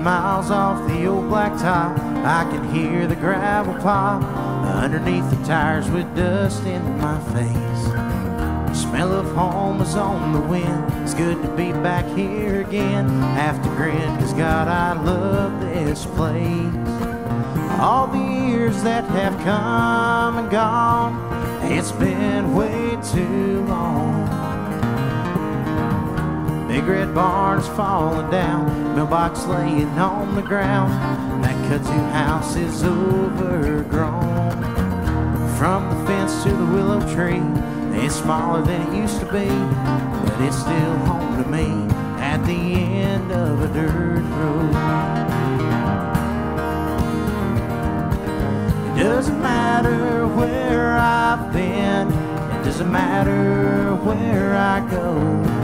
miles off the old blacktop, I can hear the gravel pop underneath the tires with dust in my face. The smell of home is on the wind. It's good to be back here again. Have to grin, 'cause God, I love this place. All the years that have come and gone, it's been way too long. Big red barn is falling down, mailbox laying on the ground. That kudzu house is overgrown. From the fence to the willow tree, it's smaller than it used to be, but it's still home to me at the end of a dirt road. It doesn't matter where I've been, it doesn't matter where I go.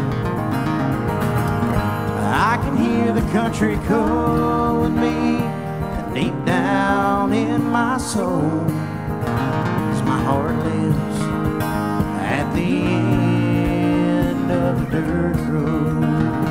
I can hear the country calling me deep down in my soul, 'cause my heart lives at the end of a dirt road.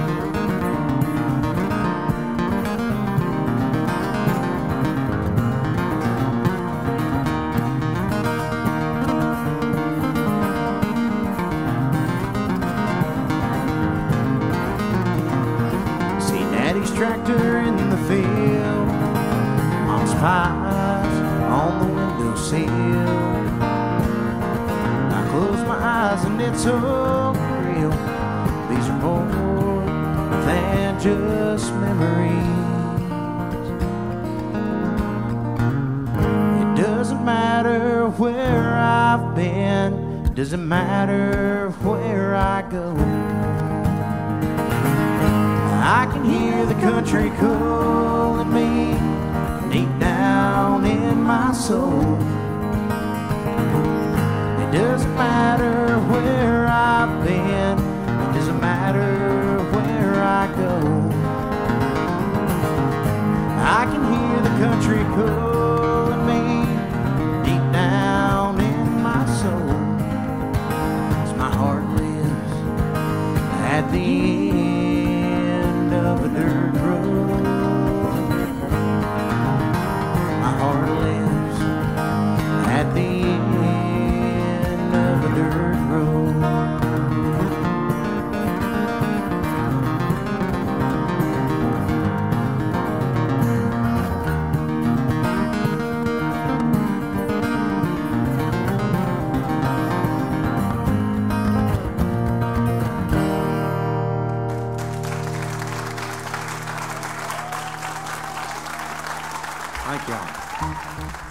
Tractor in the field, mom's pies on the windowsill. I close my eyes and it's all real. These are more than just memories. It doesn't matter where I've been, it doesn't matter where I go. I can hear the country calling me deep down in my soul. It doesn't matter where I've been, it doesn't matter where I go. I can hear the country calling me deep down in my soul, 'cause my heart lives at the end of a dirt road. My heart lives at the end of a dirt road. Thank y'all.